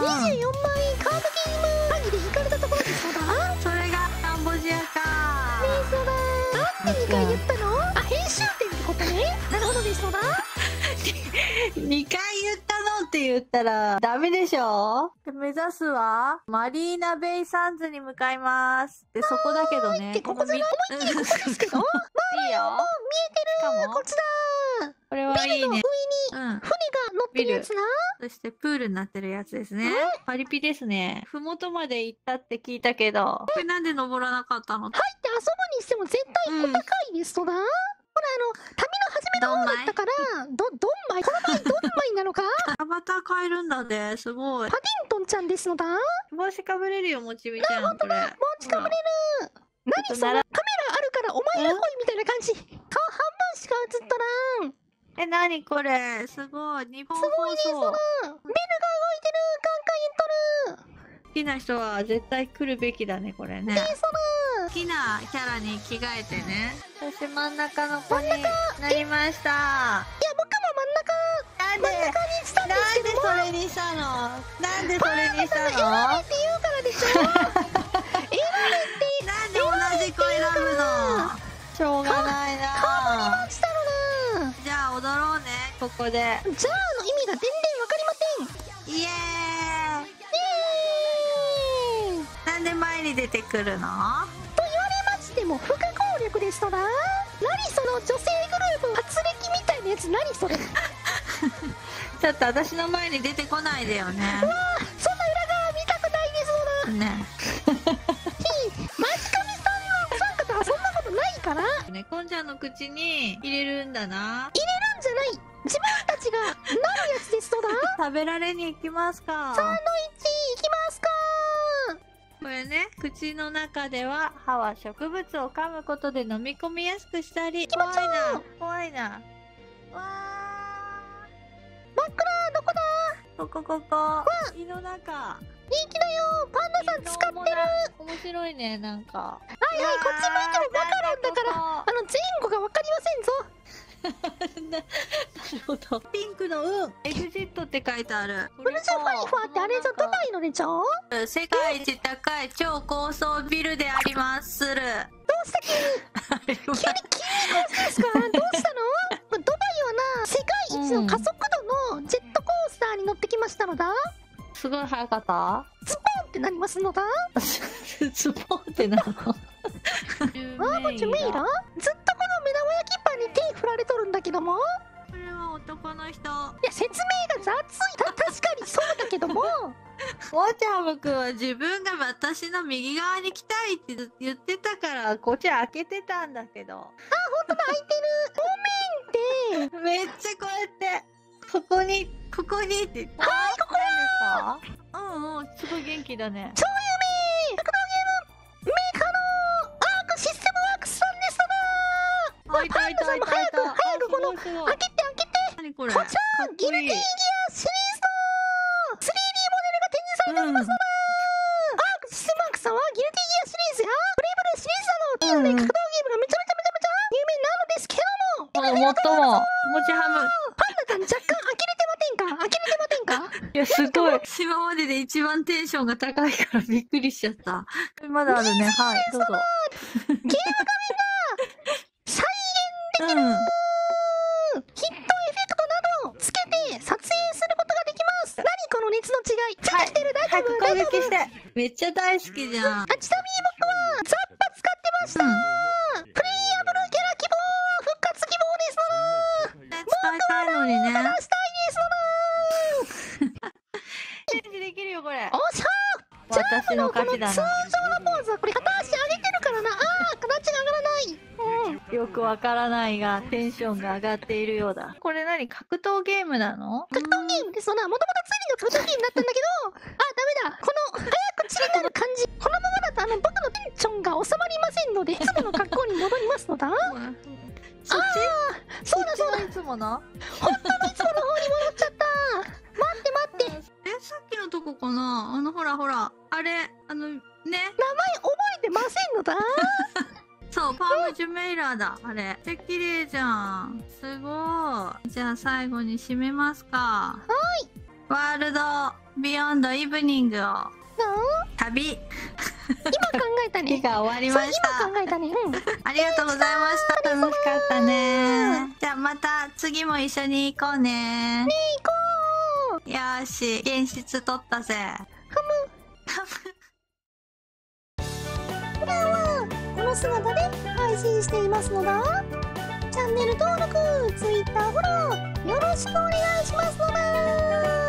24万円カードゲーム詐欺で引かれたところですのだ。 それがカンボジアか。 ねえそうだ。なんで2回言ったの？あ、編集点ってことね。なるほどですのだ。 2回言ったのって言ったらダメでしょ。目指すはマリーナベイサンズに向かいます。で、そこだけどね。 ここじゃない？思いっきりここですけど。 いいよ。 見えてる。こっちだ。 これはいいね。 上に船が乗ってるやつな。 そしてプールになってるやつですね。パリピですね。ふもとまで行ったって聞いたけど。これなんで登らなかったの？ 入って遊ぶにしても絶対お高いですとな。ほら旅の初めの方だったから、ドンマイ。この場合ドンマイなのか？ アバター変えるんだね。すごい。 パディントンちゃんですのだ。 帽子かぶれるよ、もちみちゃん。これ。 帽子かぶれる。何そのカメラあるからお前が来いみたいな感じ。顔半分しか映っとらん。 何これすごい。日本放送。 ベルが動いてる。ガンガン言っとる。 好きな人は絶対来るべきだね、これね。好きなキャラに着替えてね。私真ん中の子になりました。 いや、僕も真ん中にしたんですけど。 なんでそれにしたの？なんでそれにしたの？ 選べって言うからでしょ。選べってなんで同じ子選ぶの？しょうがないな。 かぶりましたのな。 じゃあ踊ろうね、ここで。 じゃあの意味が全然わかりません。 イエーイ。なんで前に出てくるの？ と言われましても不可抗力ですとな。何その女性グループ圧力みたいなやつ、何それ。 ちょっと私の前に出てこないでよね。 うわー、そんな裏側見たくないですのな。 ね。 マジカミさんのお三方はそんなことないから。 ね、こんちゃんの口に入れるんだな。 入れるんじゃない。自分たちがなるやつですとな。 食べられに行きますか。 サンドイッチ行きますか。 これね、口の中では歯は植物を噛むことで飲み込みやすくしたり。怖いな、怖いな。わ真っ暗、どこだ。 ー、ここ胃の中。 人気だよ。パンダさん使ってる。 面白いね、なんか。 はいはい、こっち向いてもわかるんだから、前後がわかりませんぞ。 なるほど。ピンクのエグジットって書いてある。 ブルジュファリファってあれぞ、ドバイのでしょ。 世界一高い超高層ビルでありまする。 どうした急にどうしたですか。どうしたの。ドバイはな、世界一の加速度のジェットコースターに乗ってきましたのだ。 すごい速かった。 スポンってなりますのだ。 スポンってなるの。 あー、ジュメイラずっとこの目玉焼きパンに手振られとるんだけども。 これは男の人。 いや、説明が雑い。確かにそうだけども。 もちゃむくんは自分が私の右側に来たいって言ってたからこっち開けてたんだけど。あ、 ほんとだ、開いてる。ごめんって。 めっちゃこうやってここにって。 はい、ここだ。すごい元気だね。 超有名格闘ゲームメーカーのアークシステムワークスさんですとな。 あ、いたいたいたいた。 早くこの開けて。 何これ。 こちらギルティギアシリーズの 3D モデルが展示されておりますのだ。アークシステムワークスさんはギルティギアシリーズやブレイブルーシリーズなど格闘ゲームがめちゃ有名なのですけども。 最ももちハム。 パンダさん若干呆れてませんか。 いや、すごい。今までで一番テンションが高いからびっくりしちゃった。まだあるね。はい、どうぞ。 ゲーム画面が再現できる。ヒットエフェクトなどつけて撮影することができます。何この熱の違い。ちょっと来てる。大丈夫。 攻撃して。めっちゃ大好きじゃん。 ちなみに僕はザッパ使ってました。プレイヤブルキャラ希望復活希望ですのな。 使いたいのにね。 出したいですのな。 チェンジできるよこれ。 おっしゃー。 私の勝ちだな。 通常のポーズはこれ片足上げてるからな。形が上がらない。 よくわからないがテンションが上がっているようだ。これ何格闘ゲームなの？ 格闘ゲームですわな。もともとツリーの格闘ゲームだったんだけど、ダメだ。この早口になる感じ。このままだと僕のテンションが収まりませんので、いつもの格好に戻りますのだ。 そっち？ そうだそうだ。 いつもの？ 本当のいつもの方に戻っちゃった。待って。 さっきのとこかな。ほらあれね。 名前覚えてませんのだ。 そう、パームジュメイラーだ。あれ。めっちゃ綺麗じゃん。すごい。じゃあ最後に締めますか。 はい。 ワールドビヨンドイブニングを旅今考えたね。 日が終わりました。 今考えたね。 ありがとうございました。楽しかったね。じゃあまた次も一緒に行こうね。 行こう。 よーし、現実取ったぜ。 普段はこの姿で配信していますのだ。チャンネル登録、Twitter フォローよろしくお願いしますのだ。